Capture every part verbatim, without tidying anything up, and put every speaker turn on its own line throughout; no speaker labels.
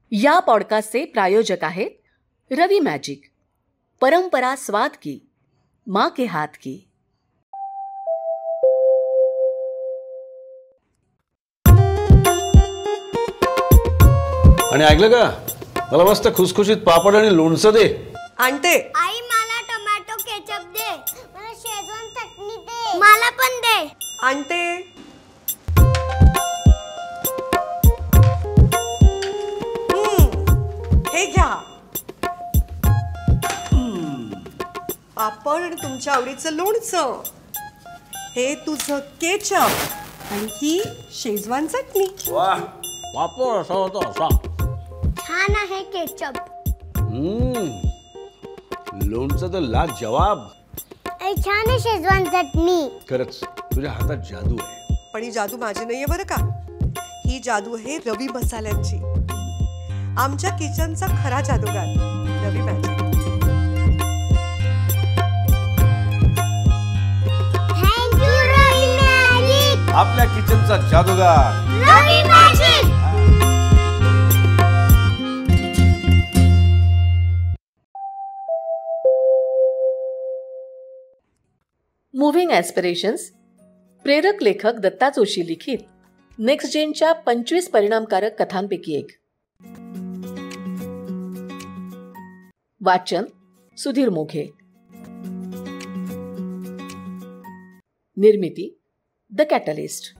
या पॉडकास्टचे प्रायोजक आहेत रवी मॅजिक, परंपरा स्वाद की, माँ के हाथ की.
आणि ऐकलं का, मला मस्त खुसखुशीत पापड आणि लोणचं दे.
आणते.
आई मला टोमॅटो केचप दे. मला शेजवान चटणी दे. मला पण दे.
आणते. हे घ्या. पापड आणि तुमच्या आवडीचं लोणचं. हे तुझं केचप आणि ही शेजवान चटणी.
वाह, पापड असा होता असा.
छान आहे केचप.
लोणचं तर लाजवाब.
आई छान आहे शेजवान चटणी.
खरंच तुझ्या हातात जादू आहे.
पण ही जादू माझी नाहीये बरं का. ही जादू आहे रवी मसाल्यांची. आमच्या किचनचा खरा जादूगार Ravi magic.
Thank you Ravi magic.
आपल्या किचनचा जादूगार
रवी मॅजिक.
मुव्हिंग ॲस्पिरेशन्स, प्रेरक लेखक दत्ता जोशी लिखित नेक्स्ट जेनच्या पंचवीस परिणामकारक कथांपैकी एक. वाचन सुधीर मोघे. निर्मिती द कॅटलिस्ट.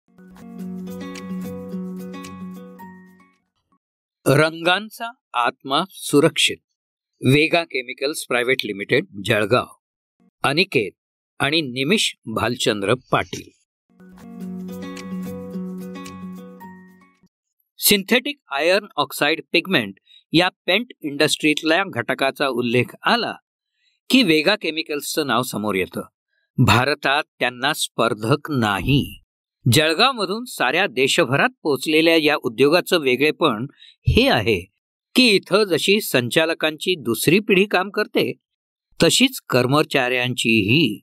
रंगांचा आत्मा सुरक्षित. Vega chemicals private limited, Jalgaon. Aniket आणि Nimish Bhalchandra Patil. Synthetic iron oxide pigment या पेंट इंडस्ट्रीतल्या घटकाचा उल्लेख आला की वेगा केमिकल्सचं नाव समोर येतं. भारतात त्यांना स्पर्धक नाही. जळगावमधून साऱ्या देशभरात पोचलेल्या या उद्योगाचं वेगळेपण हे आहे की इथं जशी संचालकांची दुसरी पिढी काम करते तशीच कर्मचाऱ्यांचीही.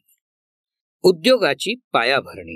उद्योगाची पायाभरणी.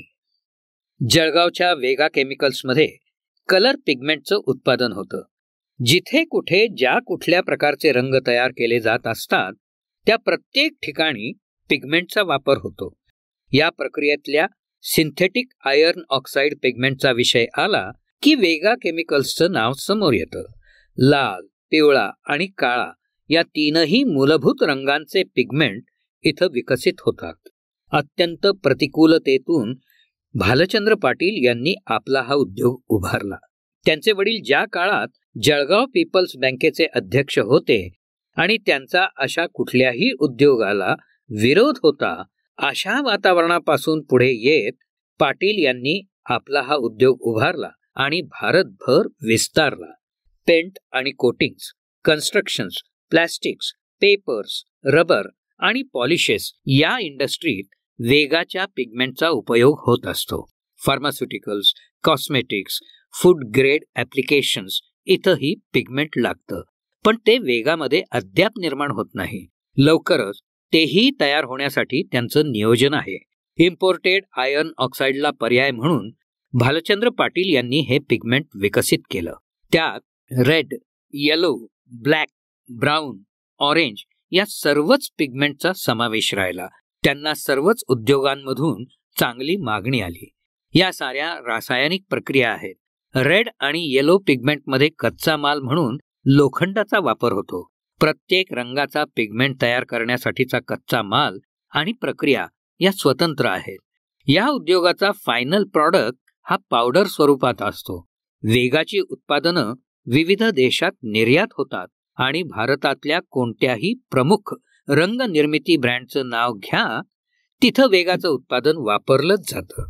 जळगावच्या वेगा केमिकल्समध्ये कलर पिगमेंटचं उत्पादन होतं. जिथे कुठे ज्या कुठल्या प्रकारचे रंग तयार केले जात असतात त्या प्रत्येक ठिकाणी पिगमेंटचा वापर होतो. या प्रक्रियेतल्या सिंथेटिक आयर्न ऑक्साईड पिगमेंटचा विषय आला की वेगा केमिकल्सचं नाव समोर येतं. लाल, पिवळा आणि काळा या तीनही मूलभूत रंगांचे पिगमेंट इथं विकसित होतात. अत्यंत प्रतिकूलतेतून भालचंद्र पाटील यांनी आपला हा उद्योग उभारला. त्यांचे वडील ज्या काळात जळगाव पीपल्स बँकेचे अध्यक्ष होते आणि त्यांचा अशा कुठल्याही उद्योगाला विरोध होता, अशा वातावरणापासून पुढे येत पाटील यांनी आपला हा उद्योग उभारला आणि भारतभर विस्तारला. पेंट आणि coatings, constructions, plastics, papers, rubber आणि पॉलिशेस या इंडस्ट्रीत वेगाच्या पिगमेंटचा उपयोग होत असतो. Pharmaceuticals, cosmetics, food grade applications इथंही पिगमेंट लागतं. पण ते वेगामध्ये अद्याप निर्माण होत नाही. लवकरच तेही तयार होण्यासाठी त्यांचं नियोजन आहे. इम्पोर्टेड आयर्न ऑक्साईडला पर्याय म्हणून भालचंद्र पाटील यांनी हे पिगमेंट विकसित केलं. त्यात red, yellow, black, brown, orange या सर्वच पिगमेंटचा समावेश राहिला. त्यांना सर्वच उद्योगांमधून चांगली मागणी आली. या साऱ्या रासायनिक प्रक्रिया आहेत. रेड आणि येलो पिगमेंटमध्ये कच्चा माल म्हणून लोखंडाचा वापर होतो. प्रत्येक रंगाचा पिगमेंट तयार करण्यासाठीचा कच्चा माल आणि प्रक्रिया या स्वतंत्र आहेत. या उद्योगाचा फायनल प्रॉडक्ट हा पावडर स्वरूपात असतो. वेगाची उत्पादनं विविध देशात निर्यात होतात आणि भारतातल्या कोणत्याही प्रमुख रंग निर्मिती ब्रँडचं नाव घ्या, तिथं वेगाचं उत्पादन वापरलंच जातं.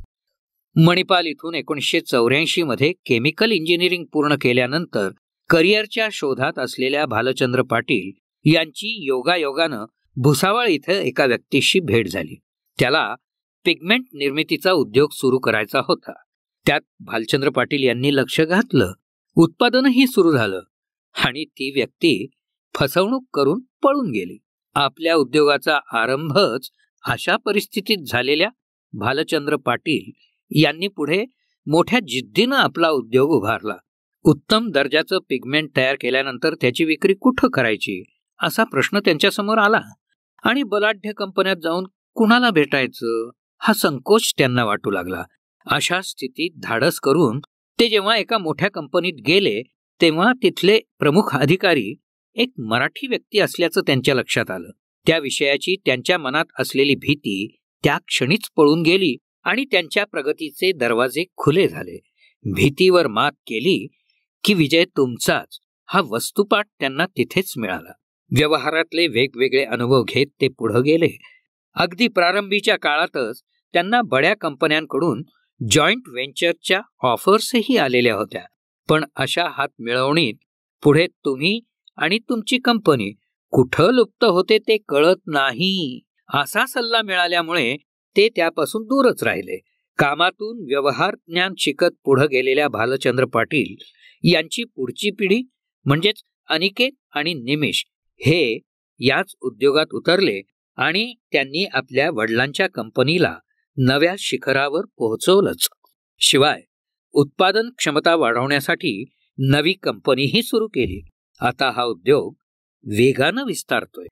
मणिपाल इथून एकोणीसशे चौऱ्याऐंशी मध्ये केमिकल इंजिनिअरिंग पूर्ण केल्यानंतर करिअरच्या शोधात असलेल्या भालचंद्र पाटील यांची योगायोगानं भुसावळ इथं एका व्यक्तीशी भेट झाली. त्याला पिगमेंट निर्मितीचा उद्योग सुरू करायचा होता. त्यात भालचंद्र पाटील यांनी लक्ष घातलं. उत्पादनही सुरू झालं आणि ती व्यक्ती फसवणूक करून पळून गेली. आपल्या उद्योगाचा आरंभच अशा परिस्थितीत झालेल्या भालचंद्र पाटील यांनी पुढे मोठ्या जिद्दीनं आपला उद्योग उभारला. उत्तम दर्जाचं पिगमेंट तयार केल्यानंतर त्याची विक्री कुठं करायची असा प्रश्न त्यांच्यासमोर आला आणि बलाढ्य कंपन्यात जाऊन कुणाला भेटायचं हा संकोच त्यांना वाटू लागला. अशा स्थितीत धाडस करून ते जेव्हा एका मोठ्या कंपनीत गेले तेव्हा तिथले प्रमुख अधिकारी एक मराठी व्यक्ती असल्याचं त्यांच्या लक्षात आलं. त्या विषयाची त्यांच्या मनात असलेली भीती त्या क्षणीच पळून गेली आणि त्यांच्या प्रगतीचे दरवाजे खुले झाले. भीतीवर मात केली की विजय तुमचाच हा वस्तुपाठ त्यांना तिथेच मिळाला. व्यवहारातले वेगवेगळे अनुभव घेत ते पुढे गेले. अगदी प्रारंभीच्या काळातच त्यांना बड्या कंपन्यांकडून जॉईंट व्हेंचरच्या ऑफर्सही आलेल्या होत्या. पण अशा हात मिळवणीत पुढे तुम्ही आणि तुमची कंपनी कुठं लुप्त होते ते कळत नाही असा सल्ला मिळाल्यामुळे ते त्यापासून दूरच राहिले. कामातून व्यवहार ज्ञान शिकत पुढे गेलेल्या भालचंद्र पाटील यांची पुढची पिढी म्हणजेच अनिकेत आणि निमिष हे याच उद्योगात उतरले आणि त्यांनी आपल्या वडिलांच्या कंपनीला नव्या शिखरावर पोहोचवलंच. शिवाय उत्पादन क्षमता वाढवण्यासाठी नवी कंपनीही सुरू केली. आता हा उद्योग वेगानं विस्तारतोय.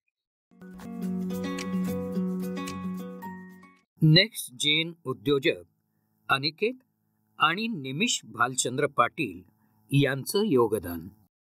नेक्स्ट जेन उद्योजक अनिकेत आणि निमिष भालचंद्र पाटील यांचं योगदान.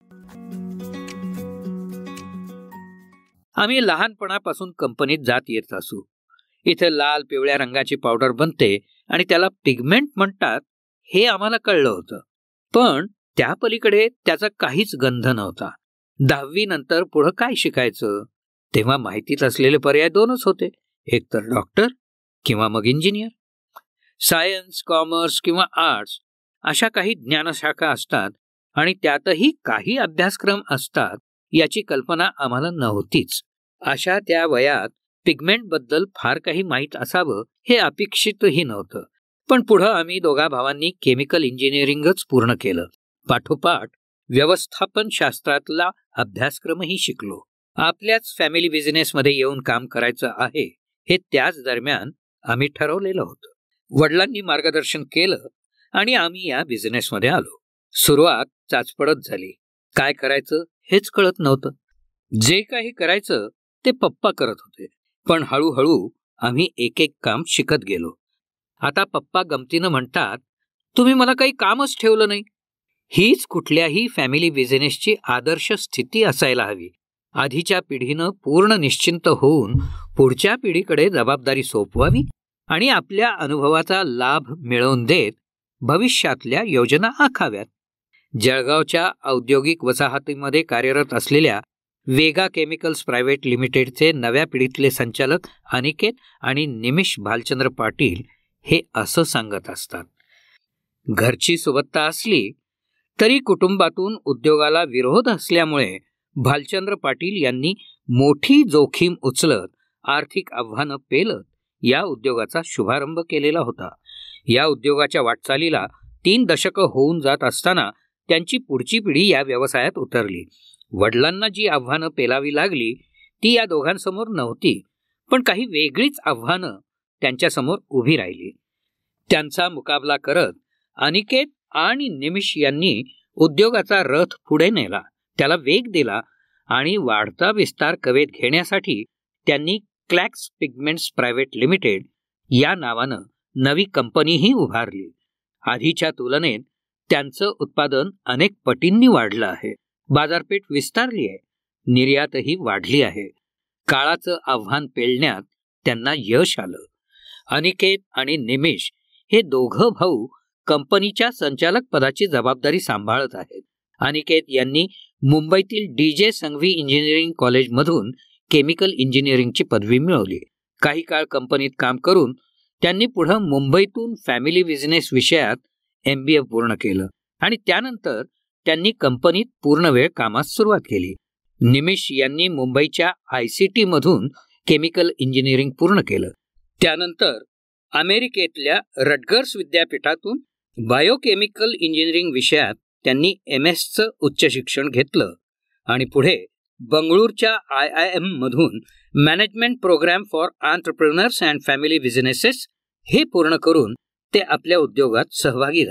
आम्ही लहानपणापासून कंपनीत जात येत असू. इथे लाल पिवळ्या रंगाची पावडर बनते आणि त्याला पिगमेंट म्हणतात हे आम्हाला कळलं होतं. पण त्या पलीकडे त्याचा काहीच गंध नव्हता. दहावी नंतर पुढं काय शिकायचं तेव्हा माहितीत असलेले पर्याय दोनच होते, एक तर डॉक्टर किंवा मग इंजिनियर. सायन्स, कॉमर्स किंवा आर्ट्स अशा काही ज्ञानशाखा असतात आणि त्यातही काही अभ्यासक्रम असतात याची कल्पना आम्हाला नव्हतीच. अशा त्या वयात पिगमेंट बद्दल फार काही माहीत असावं हे अपेक्षितही नव्हतं. पण पुढं आम्ही दोघा भावांनी केमिकल इंजिनिअरिंगच पूर्ण केलं. पाठोपाठ व्यवस्थापन शास्त्रातला अभ्यासक्रमही शिकलो. आपल्याच फॅमिली बिझनेसमध्ये येऊन काम करायचं आहे हे त्याच दरम्यान आम्ही ठरवलेलं होतं. वडिलांनी मार्गदर्शन केलं आणि आम्ही या बिझनेसमध्ये आलो. सुरुवात चाचपडत झाली. काय करायचं हेच कळत नव्हतं. जे काही करायचं ते पप्पा करत होते. पण हळूहळू आम्ही एक एक काम शिकत गेलो. आता पप्पा गमतीनं म्हणतात, तुम्ही मला काही कामच ठेवलं नाही. हीच कुठल्याही फॅमिली बिझनेसची आदर्श स्थिती असायला हवी. आधीच्या पिढीनं पूर्ण निश्चिंत होऊन पुढच्या पिढीकडे जबाबदारी सोपवावी आणि आपल्या अनुभवाचा लाभ मिळवून देत भविष्यातल्या योजना आखाव्यात. जळगावच्या औद्योगिक वसाहतीमध्ये कार्यरत असलेल्या वेगा केमिकल्स प्रायव्हेट लिमिटेडचे नव्या पिढीतले संचालक अनिकेत आणि निमिष भालचंद्र पाटील हे असं सांगत असतात. घरची सुबत्ता असली तरी कुटुंबातून उद्योगाला विरोध असल्यामुळे भालचंद्र पाटील यांनी मोठी जोखीम उचलत आर्थिक आव्हानं पेलत या उद्योगाचा शुभारंभ केलेला होता. या उद्योगाच्या वाटचालीला तीन दशकं होऊन जात असताना त्यांची पुढची पिढी या व्यवसायात उतरली. वडिलांना जी आव्हानं पेलावी लागली ती या दोघांसमोर नव्हती, पण काही वेगळीच आव्हानं त्यांच्यासमोर उभी राहिली. त्यांचा मुकाबला करत अनिकेत आणि निमिष यांनी उद्योगाचा रथ पुढे नेला, त्याला वेग दिला आणि वाढता विस्तार कवेत घेण्यासाठी त्यांनी क्लॅक्स पिगमेंट्स प्रायव्हेट लिमिटेड या नावानं नवी कंपनीही उभारली. आधीच्या तुलनेत त्यांचं उत्पादन अनेक पटींनी वाढलं आहे. बाजारपेठ विस्तारली आहे, निर्यातही वाढली आहे. काळाचं आव्हान पेलण्यात त्यांना यश आलं. अनिकेत आणि निमिष हे दोघं भाऊ कंपनीच्या संचालक पदाची जबाबदारी सांभाळत आहेत. अनिकेत यांनी मुंबईतील डी जे संघवी इंजिनिअरिंग कॉलेजमधून केमिकल इंजिनिअरिंगची पदवी मिळवली. काही काळ कंपनीत काम करून त्यांनी पुढं मुंबईतून फॅमिली बिझनेस विषयात एम बी ए पूर्ण केलं आणि त्यानंतर त्यांनी कंपनीत पूर्ण वेळ कामास सुरुवात केली. निमिष यांनी मुंबईच्या आय सी टी मधून केमिकल इंजिनिअरिंग पूर्ण केलं. त्यानंतर अमेरिकेतल्या रटगर्स विद्यापीठातून बायोकेमिकल इंजिनिअरिंग विषयात त्यांनी एम एसचं उच्च शिक्षण घेतलं आणि पुढे बंगळूरच्या आय आय एम मधून management programme for entrepreneurs and family businesses हे पूर्ण करून ते आपल्या उद्योगात सहभागी झाले.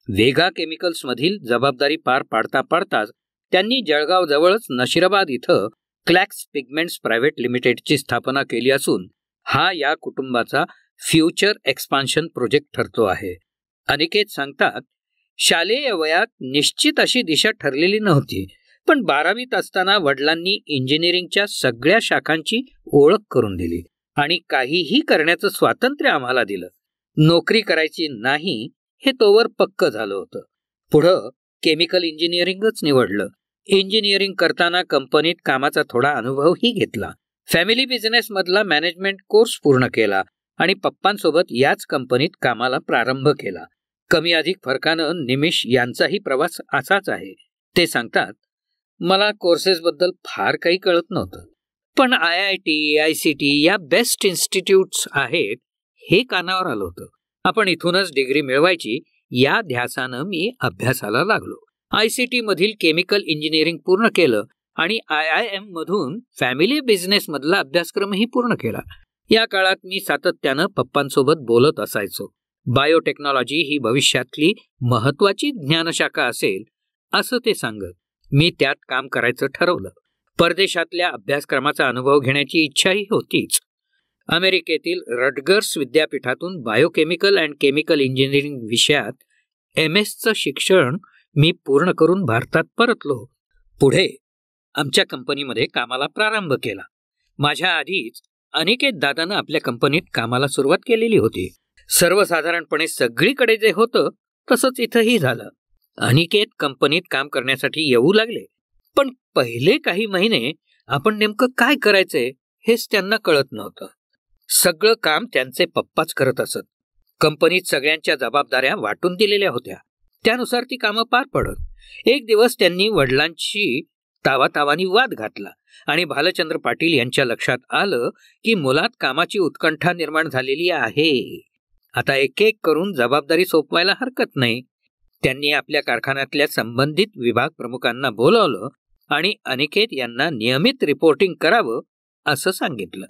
वेगा केमिकल्समधील जबाबदारी पार पाडता पाडताच त्यांनी जळगाव जवळच नशिराबाद इथं क्लॅक्स पिगमेंट्स प्रायव्हेट लिमिटेडची स्थापना केली असून हा या कुटुंबाचा फ्युचर एक्सपान्शन प्रोजेक्ट ठरतो आहे. अनिकेत सांगतात, शालेय वयात निश्चित अशी दिशा ठरलेली नव्हती, पण बारावीत असताना वडिलांनी इंजिनिअरिंगच्या सगळ्या शाखांची ओळख करून दिली आणि काहीही करण्याचं स्वातंत्र्य आम्हाला दिलं. नोकरी करायची नाही हे तोवर पक्क झालं होतं. पुढं केमिकल इंजिनिअरिंगच निवडलं. इंजिनिअरिंग करताना कंपनीत कामाचा थोडा अनुभवही घेतला. फॅमिली बिझनेसमधला मॅनेजमेंट कोर्स पूर्ण केला आणि पप्पांसोबत याच कंपनीत कामाला प्रारंभ केला. कमी अधिक फरकानं निमिष यांचाही प्रवास असाच आहे. ते सांगतात, मला कोर्सेसबद्दल फार काही कळत नव्हतं, पण I I T I C T या बेस्ट इन्स्टिट्यूट्स आहेत हे कानावर आलं होतं. आपण इथूनच डिग्री मिळवायची या ध्यासानं मी अभ्यासाला लागलो. आय सी टी मधील केमिकल इंजिनिअरिंग पूर्ण केलं आणि आय आय एम मधून फॅमिली बिझनेस मधला अभ्यासक्रमही पूर्ण केला. या काळात मी सातत्यानं पप्पांसोबत बोलत असायचो. बायोटेक्नॉलॉजी ही भविष्यातली महत्वाची ज्ञानशाखा असेल असं ते सांगत. मी त्यात काम करायचं ठरवलं. परदेशातल्या अभ्यासक्रमाचा अनुभव घेण्याची इच्छाही होतीच. अमेरिकेतील रटगर्स विद्यापीठातून बायोकेमिकल अँड केमिकल इंजिनिअरिंग विषयात एम एसचं शिक्षण मी पूर्ण करून भारतात परतलो. पुढे आमच्या कंपनीमध्ये कामाला प्रारंभ केला. माझ्या आधीच अनिकेत दादानं आपल्या कंपनीत कामाला सुरुवात केलेली होती. सर्वसाधारणपणे सगळीकडे जे होतं तसंच इथंही झालं. अनिकेत कंपनीत काम करण्यासाठी येऊ लागले, पण पहिले काही महिने आपण नेमकं काय करायचंय हेच त्यांना कळत नव्हतं. सगळं काम त्यांचे पप्पाच करत असत. कंपनीत सगळ्यांच्या जबाबदाऱ्या वाटून दिलेल्या होत्या, त्यानुसार ती कामं पार पडत. एक दिवस त्यांनी वडिलांशी तावातावानी वाद घातला आणि भालचंद्र पाटील यांच्या लक्षात आलं की मुलात कामाची उत्कंठा निर्माण झालेली आहे. आता एक एक करून जबाबदारी सोपवायला हरकत नाही. त्यांनी आपल्या कारखान्यातल्या संबंधित विभाग प्रमुखांना बोलावलं आणि अनिकेत यांना नियमित रिपोर्टिंग करावं असं सांगितलं.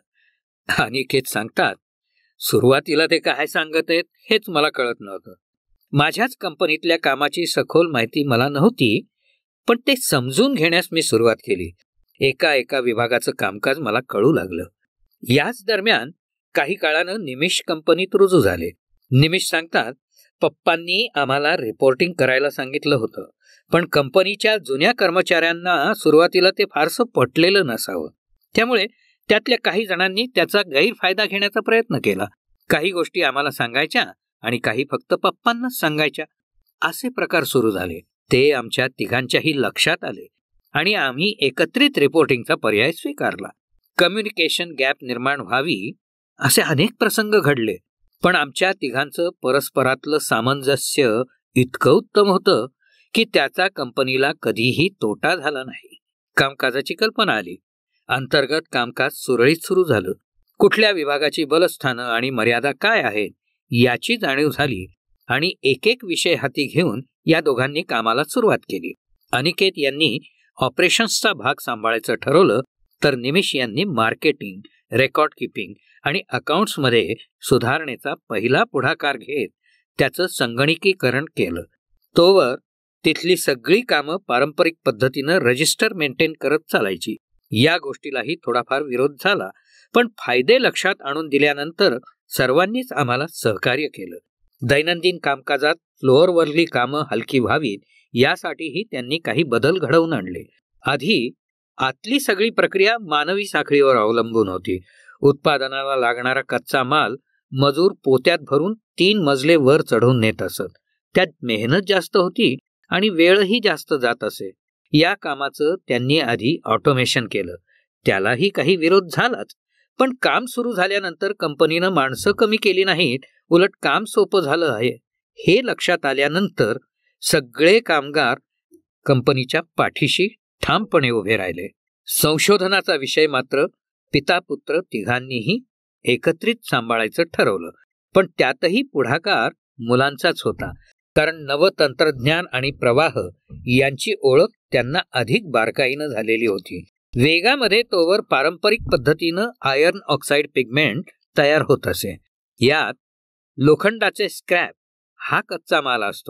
अनिकेत सांगतात, सुरुवातीला ते काय सांगत आहेत हेच मला कळत नव्हतं. माझ्याच कंपनीतल्या कामाची सखोल माहिती मला नव्हती, पण ते समजून घेण्यास मी सुरुवात केली. एका एका विभागाचं कामकाज मला कळू लागलं. याच दरम्यान काही काळानं निमिष कंपनीत रुजू झाले. निमिष सांगतात, पप्पांनी आम्हाला रिपोर्टिंग करायला सांगितलं होतं, पण कंपनीच्या जुन्या कर्मचाऱ्यांना सुरुवातीला ते फारसं पटलेलं नसावं. त्यामुळे त्यातल्या काही जणांनी त्याचा गैरफायदा घेण्याचा प्रयत्न केला. काही गोष्टी आम्हाला सांगायच्या आणि काही फक्त पप्पांनाच सांगायच्या. असे प्रकार सुरू झाले. ते आमच्या तिघांच्याही लक्षात आले आणि आम्ही एकत्रित रिपोर्टिंगचा पर्याय स्वीकारला. कम्युनिकेशन गॅप निर्माण व्हावी असे अनेक प्रसंग घडले, पण आमच्या तिघांचं परस्परातलं सामंजस्य इतकं उत्तम होतं की त्याचा कंपनीला कधीही तोटा झाला नाही. कामकाजाची कल्पना आली. अंतर्गत कामकाज सुरळीत सुरू झालं. कुठल्या विभागाची बलस्थानं आणि मर्यादा काय आहेत याची जाणीव झाली आणि एक एक विषय हाती घेऊन या दोघांनी कामाला सुरुवात केली. अनिकेत यांनी ऑपरेशन्सचा भाग सांभाळायचं ठरवलं, तर निमिष यांनी मार्केटिंग, रेकॉर्ड किपिंग आणि अकाउंट्समध्ये सुधारणेचा पहिला पुढाकार घेत त्याचं संगणकीकरण केलं. तोवर तिथली सगळी कामं पारंपरिक पद्धतीनं रजिस्टर मेंटेन करत चालायची. या गोष्टीलाही थोडाफार विरोध झाला, पण फायदे लक्षात आणून दिल्यानंतर सर्वांनीच आम्हाला सहकार्य केलं. दैनंदिन कामकाजात फ्लोअरवरली कामं हलकी व्हावीत यासाठीही त्यांनी काही बदल घडवून आणले. आधी आतली सगळी प्रक्रिया मानवी साखळीवर अवलंबून होती. उत्पादनाला लागणारा कच्चा माल मजूर पोत्यात भरून तीन मजले वर चढवून नेत असत. त्यात मेहनत जास्त होती आणि वेळही जास्त जात असे. या कामाचं त्यांनी आधी ऑटोमेशन केलं. त्यालाही काही विरोध झालाच, पण काम सुरू झाल्यानंतर कंपनीनं माणसं कमी केली नाहीत, उलट काम सोपं झालं आहे हे लक्षात आल्यानंतर सगळे कामगार कंपनीच्या पाठीशी ठामपणे उभे राहिले. संशोधनाचा विषय मात्र पिता पुत्र तिघांनीही एकत्रित सांभाळायचं ठरवलं, पण त्यातही पुढाकार मुलांचाच होता, कारण नवतंत्रज्ञान आणि प्रवाह यांची ओळख त्यांना अधिक बारकाईनं झालेली होती. वेगामध्ये तोवर पारंपरिक पद्धतीनं आयर्न ऑक्साईड पिगमेंट तयार होत असे. यात लोखंडाचे स्क्रॅप हा कच्चा माल असतो.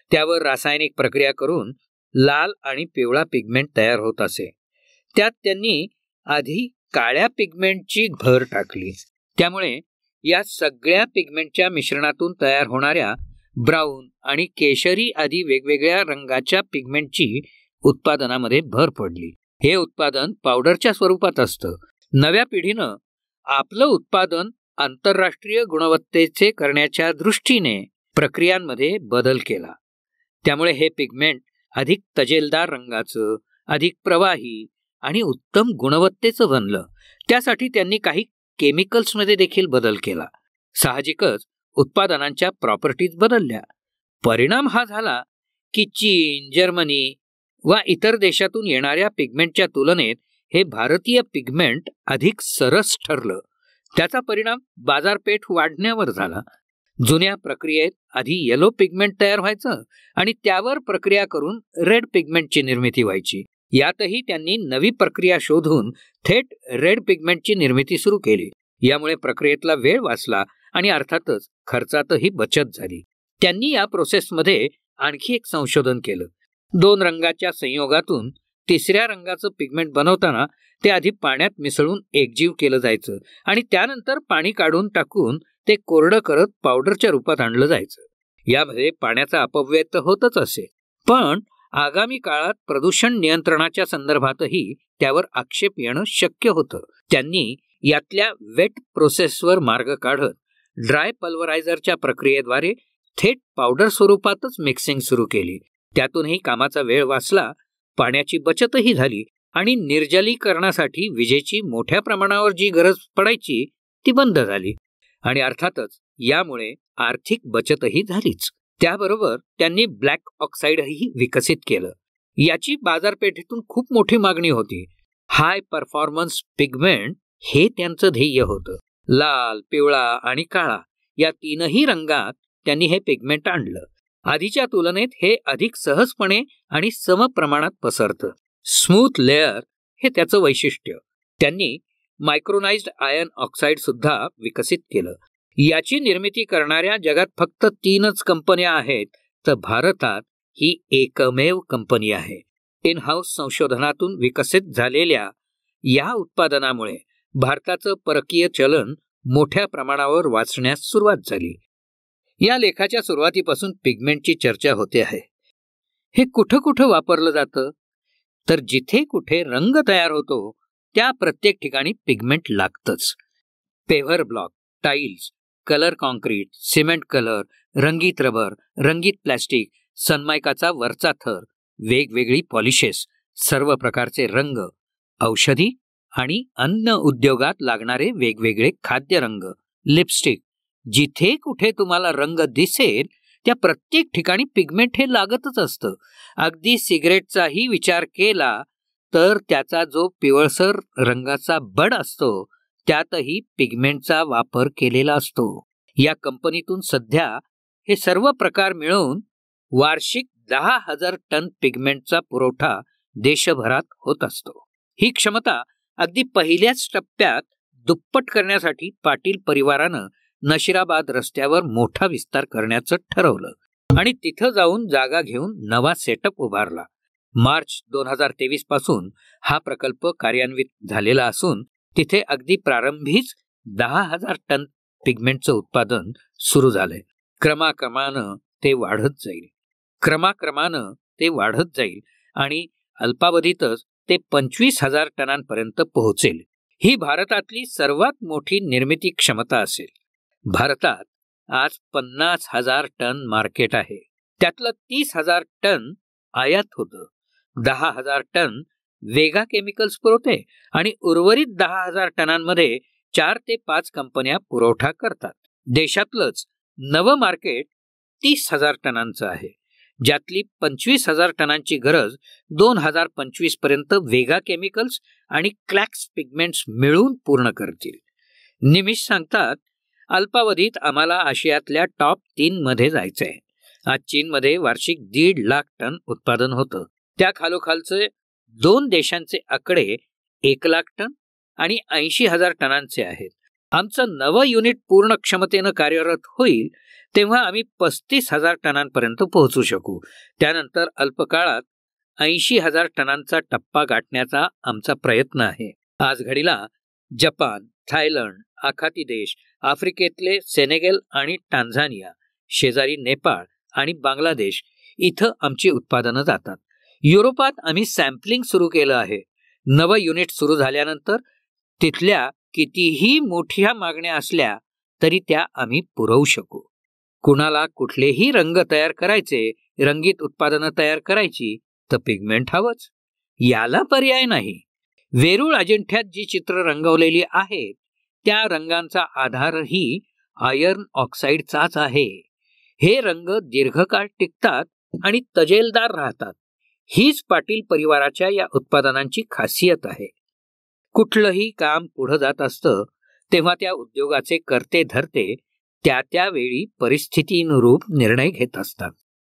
त्यावर रासायनिक प्रक्रिया करून लाल आणि पिवळा पिगमेंट तयार होत असे. त्यात त्यांनी आधी काळ्या पिगमेंटची भर टाकली. त्यामुळे या सगळ्या पिगमेंटच्या मिश्रणातून तयार होणाऱ्या ब्राऊन आणि केशरी आदी वेगवेगळ्या रंगाच्या पिगमेंटची उत्पादनामध्ये भर पडली. हे उत्पादन पावडरच्या स्वरूपात असतं. नव्या पिढीनं आपलं उत्पादन आंतरराष्ट्रीय गुणवत्तेचे करण्याच्या दृष्टीने प्रक्रियांमध्ये बदल केला. त्यामुळे हे पिगमेंट अधिक तजेलदार रंगाचं, अधिक प्रवाही आणि उत्तम गुणवत्तेचं बनलं. त्यासाठी त्यांनी काही केमिकल्समध्ये देखील बदल केला. साहजिकच उत्पादनांच्या प्रॉपर्टीज बदलल्या. परिणाम हा झाला की चीन, जर्मनी व इतर देशातून येणाऱ्या पिगमेंटच्या तुलनेत हे भारतीय पिगमेंट अधिक सरस ठरलं. त्याचा परिणाम बाजारपेठ वाढण्यावर झाला. जुन्या प्रक्रियेत आधी येलो पिगमेंट तयार व्हायचं आणि त्यावर प्रक्रिया करून रेड पिगमेंटची निर्मिती व्हायची. यातही त्यांनी नवी प्रक्रिया शोधून थेट रेड पिगमेंटची निर्मिती सुरू केली. यामुळे प्रक्रियेतला वेळ वाचला आणि अर्थातच खर्चातही बचत झाली. त्यांनी या प्रोसेसमध्ये आणखी एक संशोधन केलं. दोन रंगाच्या संयोगातून तिसऱ्या रंगाचं पिगमेंट बनवताना ते आधी पाण्यात मिसळून एकजीव केलं जायचं आणि त्यानंतर पाणी काढून टाकून ते कोरडं करत पावडरच्या रूपात आणलं जायचं. यामध्ये पाण्याचा अपव्यय तर होतच असे, पण आगामी काळात प्रदूषण नियंत्रणाच्या संदर्भातही त्यावर आक्षेप येणं शक्य होतं. त्यांनी यातल्या वेट प्रोसेसवर मार्ग काढत ड्राय पल्वरायझरच्या प्रक्रियेद्वारे थेट पावडर स्वरूपातच मिक्सिंग सुरू केली. त्यातूनही कामाचा वेळ वाचला, पाण्याची बचतही झाली आणि निर्जलीकरणासाठी विजेची मोठ्या प्रमाणावर जी गरज पडायची ती बंद झाली. आणि अर्थातच यामुळे आर्थिक बचतही झालीच. त्याबरोबर त्यांनी ब्लॅक ऑक्साईडही विकसित केलं. याची बाजारपेठेतून खूप मोठी मागणी होती. हाय परफॉर्मन्स पिगमेंट हे त्यांचं ध्येय होतं. लाल, पिवळा आणि काळा या तीनही रंगात त्यांनी हे पिगमेंट आणलं. आधीच्या तुलनेत हे अधिक सहजपणे आणि समप्रमाणात पसरतं. स्मूथ लेअर हे त्याचं वैशिष्ट्य. त्यांनी मायक्रोनाइज्ड आयर्न ऑक्साईड सुद्धा विकसित केलं. याची निर्मिती करणाऱ्या जगात फक्त तीनच कंपन्या आहेत, तर भारतात ही एकमेव कंपनी आहे. इन हाऊस संशोधनातून विकसित झालेल्या या उत्पादनामुळे भारताचं परकीय चलन मोठ्या प्रमाणावर वाचण्यास सुरुवात झाली. या लेखाच्या सुरुवातीपासून पिगमेंटची चर्चा होते आहे. हे कुठं कुठं वापरलं जातं, तर जिथे कुठे रंग तयार होतो त्या प्रत्येक ठिकाणी पिगमेंट लागतंच. Paver block, tiles, colour concrete, cement colour, रंगीत रबर, रंगीत प्लॅस्टिक, सनमायकाचा वरचा थर, वेगवेगळी पॉलिशेस, सर्व प्रकारचे रंग, औषधी आणि अन्न उद्योगात लागणारे वेगवेगळे खाद्यरंग, लिपस्टिक, जिथे कुठे तुम्हाला रंग दिसेल त्या प्रत्येक ठिकाणी पिगमेंट हे लागतच असतं. अगदी सिगरेटचाही विचार केला तर त्याचा जो पिवळसर रंगाचा बड असतो त्यातही पिगमेंटचा वापर केलेला असतो. या कंपनीतून सध्या हे सर्व प्रकार मिळून वार्षिक दहा हजार टन पिगमेंटचा पुरवठा देशभरात होत असतो. ही क्षमता अगदी पहिल्याच टप्प्यात दुप्पट करण्यासाठी पाटील परिवारानं नशिराबाद रस्त्यावर मोठा विस्तार करण्याचं ठरवलं आणि तिथं जाऊन जागा घेऊन नवा सेटअप उभारला. मार्च दोन हजार तेवीस पासून हा प्रकल्प कार्यान्वित झालेला असून तिथे अगदी प्रारंभीच दहा हजार टन पिगमेंटचं उत्पादन सुरू झालंय. क्रमाक्रमानं ते वाढत जाईल क्रमाक्रमानं ते वाढत जाईल आणि अल्पावधीतच ते पंचवीस हजार टनांपर्यंत पोहोचेल. ही भारतातली सर्वात मोठी निर्मिती क्षमता असेल. भारतात आज पन्नास हजार टन मार्केट आहे. त्यातलं तीस हजार टन आयात होतं. दहा हजार टन वेगा केमिकल्स पुरवते आणि उर्वरित दहा हजार टनांमध्ये चार ते पाच कंपन्या पुरवठा करतात. देशातलंच नवं मार्केट तीस हजार टनांचं आहे, ज्यातली पंचवीस हजार टनांची गरज दोन हजार पंचवीस पर्यंत वेगा केमिकल्स आणि क्लॅक्स पिगमेंट्स मिळून पूर्ण करतील. निमिष सांगतात, अल्पावधीत आम्हाला आशियातल्या टॉप तीन मध्ये जायचंय. आज चीनमध्ये वार्षिक दीड लाख टन उत्पादन होतं. त्या खालोखालचे दोन देशांचे आकडे एक लाख टन आणि ऐंशी हजार टनांचे आहेत. आमचं नवं युनिट पूर्ण क्षमतेनं कार्यरत होईल तेव्हा आम्ही पस्तीस हजार टनांपर्यंत पोहोचू शकू. त्यानंतर अल्पकाळात ऐंशी हजार टनांचा टप्पा गाठण्याचा आमचा प्रयत्न आहे. आज घडीला जपान, थायलंड, आखाती देश, आफ्रिकेतले सेनेगल आणि टांझानिया, शेजारी नेपाळ आणि बांगलादेश इथं आमची उत्पादनं जातात. युरोपात आम्ही सॅम्पलिंग सुरू केलं आहे. नवं युनिट सुरू झाल्यानंतर तिथल्या कितीही मोठ्या मागण्या असल्या तरी त्या आम्ही पुरवू शकू. कुणाला कुठलेही रंग तयार करायचे, रंगीत उत्पादनं तयार करायची तर पिगमेंट हवंच, याला पर्याय नाही. वेरूळ अजिंठ्यात जी चित्र रंगवलेली आहेत त्या रंगांचा आधारही आयर्न ऑक्साईडचाच आहे. हे रंग दीर्घकाळ टिकतात आणि तजेलदार राहतात. हीच पाटील परिवाराच्या या उत्पादनांची खासियत आहे. कुठलंही काम पुढं जात असतं तेव्हा त्या उद्योगाचे करते धरते त्या त्यावेळी परिस्थितीनुरूप निर्णय घेत असतात.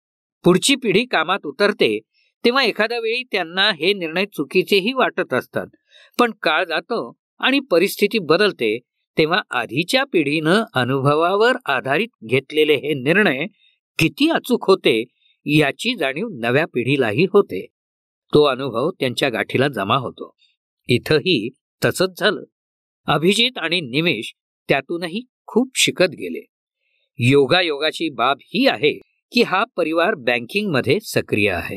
पुढची पिढी कामात उतरते तेव्हा एखाद्या वेळी त्यांना हे निर्णय चुकीचेही वाटत असतात. पण काळ जातो आणि परिस्थिती बदलते तेव्हा आधीच्या पिढीनं अनुभवावर आधारित घेतलेले हे निर्णय किती अचूक होते याची जाणीव नव्या पिढीलाही होते. तो अनुभव त्यांच्या गाठीला जमा होतो. इथंही तसंच झालं. अभिजित आणि निमेश त्यातूनही खूप शिकत गेले. योगायोगाची बाब ही आहे की हा परिवार बँकिंगमध्ये सक्रिय आहे.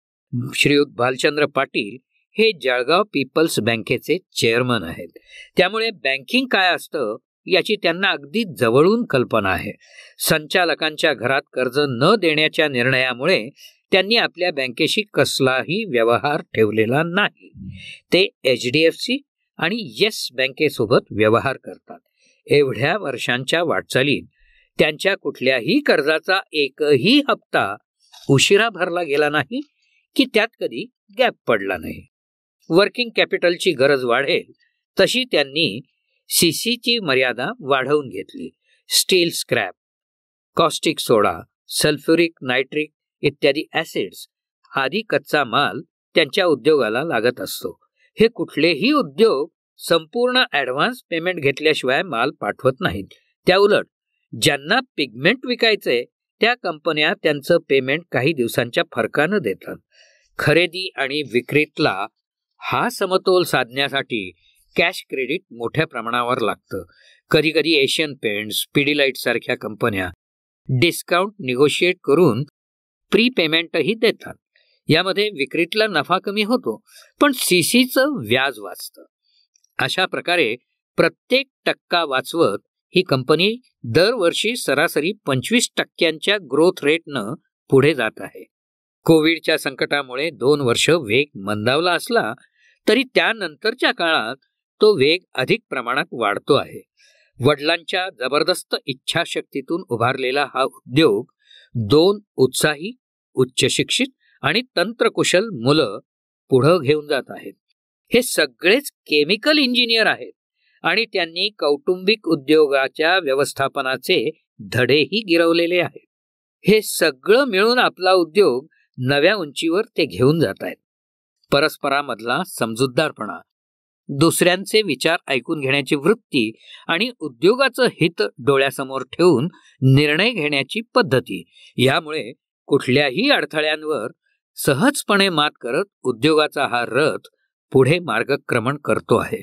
श्रीयुत भालचंद्र पाटील हे जळगाव पीपल्स बँकेचे चेअरमन आहेत. त्यामुळे बँकिंग काय असतं याची त्यांना अगदी जवळून कल्पना आहे. संचालकांच्या घरात कर्ज न देण्याच्या निर्णयामुळे त्यांनी आपल्या बँकेशी कसलाही व्यवहार ठेवलेला नाही. ते एच डी एफ सी आणि येस बँकेसोबत व्यवहार करतात. एवढ्या वर्षांच्या वाटचालीत त्यांच्या कुठल्याही कर्जाचा एकही हप्ता उशिरा भरला गेला नाही की त्यात कधी गॅप पडला नाही. वर्किंग कॅपिटलची गरज वाढेल तशी त्यांनी सीसीची मर्यादा वाढवून घेतली. Steel scrap, caustic soda, sulphuric nitric इत्यादी ॲसिड्स आदी कच्चा माल त्यांच्या उद्योगाला लागत असतो. हे कुठलेही उद्योग संपूर्ण ॲडव्हान्स पेमेंट घेतल्याशिवाय माल पाठवत नाहीत. त्याउलट ज्यांना पिगमेंट विकायचंय त्या कंपन्या त्यांचं पेमेंट काही दिवसांच्या फरकानं देतात. खरेदी आणि विक्रीतला हा समतोल साधण्यासाठी कॅश क्रेडिट मोठ्या प्रमाणावर लागतं. कधी कधी एशियन पेंट्स, पिडिलाइट सारख्या कंपन्या डिस्काउंट निगोशिएट करून प्री पेमेंटही देतात. यामध्ये विक्रीतला नफा कमी होतो पण सीसीचं व्याज वाचतं. अशा प्रकारे प्रत्येक टक्का वाचवत ही कंपनी दरवर्षी सरासरी पंचवीस टक्क्यांच्या ग्रोथ रेटनं पुढे जात आहे. कोविडच्या संकटामुळे दोन वर्ष वेग मंदावला असला तरी त्यानंतरच्या काळात तो वेग अधिक प्रमाणात वाढतो आहे. वडिलांच्या जबरदस्त इच्छाशक्तीतून उभारलेला हा उद्योग दोन उत्साही, उच्च शिक्षित आणि तंत्रकुशल मुलं पुढं घेऊन जात आहेत. हे सगळेच केमिकल इंजिनियर आहेत आणि त्यांनी कौटुंबिक उद्योगाच्या व्यवस्थापनाचे धडेही गिरवलेले आहेत. हे सगळं मिळून आपला उद्योग नव्या उंचीवर ते घेऊन जात आहेत. परस्परामधला समजूतदारपणा, दुसऱ्यांचे विचार ऐकून घेण्याची वृत्ती आणि उद्योगाचं हित डोळ्यासमोर ठेवून निर्णय घेण्याची पद्धती यामुळे कुठल्याही अडथळ्यांवर सहजपणे मात करत उद्योगाचा हा रथ पुढे मार्गक्रमण करतो आहे.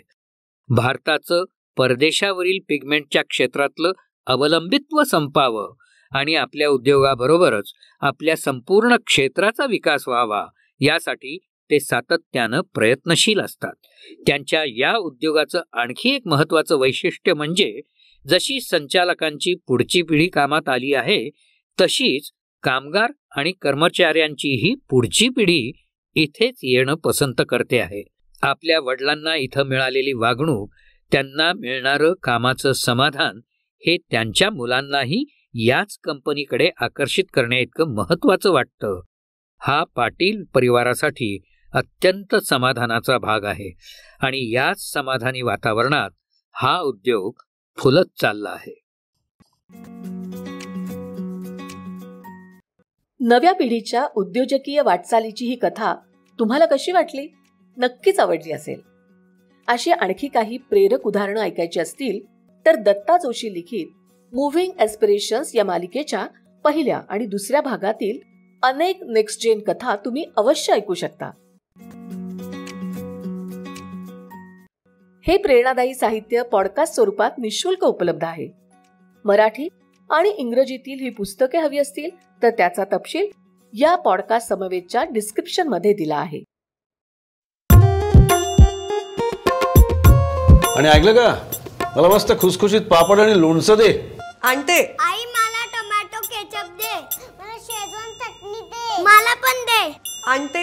भारताचं परदेशावरील पिगमेंटच्या क्षेत्रातलं अवलंबित्व संपावं आणि आपल्या उद्योगाबरोबरच आपल्या संपूर्ण क्षेत्राचा विकास व्हावा यासाठी ते सातत्यानं प्रयत्नशील असतात. त्यांच्या या उद्योगाचं आणखी एक महत्त्वाचं वैशिष्ट्य म्हणजे जशी संचालकांची पुढची पिढी कामात आली आहे तशीच कामगार आणि कर्मचाऱ्यांचीही पुढची पिढी इथेच येणं पसंत करते आहे. आपल्या वडिलांना इथं मिळालेली वागणूक, त्यांना मिळणारं कामाचं समाधान हे त्यांच्या मुलांनाही याच कंपनीकडे आकर्षित करण्याइतकं महत्त्वाचं वाटतं. हा पाटील परिवारासाठी अत्यंत समाधानाचा भाग आहे आणि याच समाधानी वातावरणात हा उद्योग फुलत चालला आहे.
नव्या पिढीच्या उद्योजकीय वाटचालीची ही कथा तुम्हाला कशी वाटली? नक्कीच आवडली असेल. अशी आणखी काही प्रेरक उदाहरणं ऐकायची असतील तर दत्ता जोशी लिखित मुव्हिंग एस्पिरेशन्स या मालिकेच्या पहिल्या आणि दुसऱ्या भागातील अनेक नेक्स्ट जेन कथा तुम्ही अवश्य ऐकू शकता. हे प्रेरणादायी साहित्य पॉडकास्ट स्वरूपात निशुल्क उपलब्ध आहे. मराठी आणि इंग्रजीतील ही पुस्तके हवी असतील तर त्याचा तपशील या पॉडकास्ट समवेतच्या डिस्क्रिप्शन मध्ये दिला आहे.
आणि ऐकलं का, मला मस्त खुसखुशीत पापड आणि लोणचं दे.
आणते.
आई मला टोमॅटो केचप दे. मला शेजवान चटणी दे. मला पण दे.
आणते.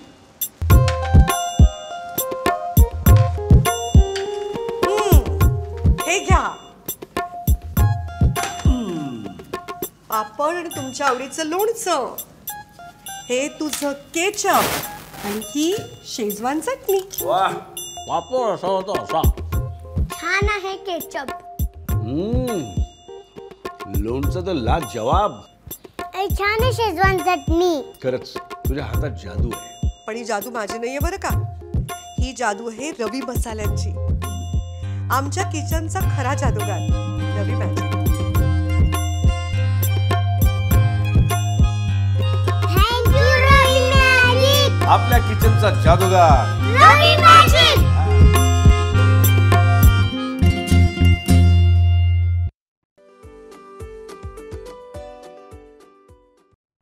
हम्म, हे घ्या. हम्म, पापड आणि तुमच्या आवडीचं लोणचं. हे तुझं केचप आणि ही शेजवान चटणी.
वा, पापड असा होता असा.
छान आहे केचप.
हम्म, लोणचं तर लाजवाब.
आई छान आहे शेजवान चटणी.
खरंच तुझ्या हातात जादू आहे.
पण ही जादू माझी नाहीये बरं का. ही जादू आहे रवी मसाल्यांची. आमच्या किचनचा खरा जादूगार Ravi magic.
Thank you Ravi magic.
आपल्या किचनचा जादूगार
रवी मॅजिक.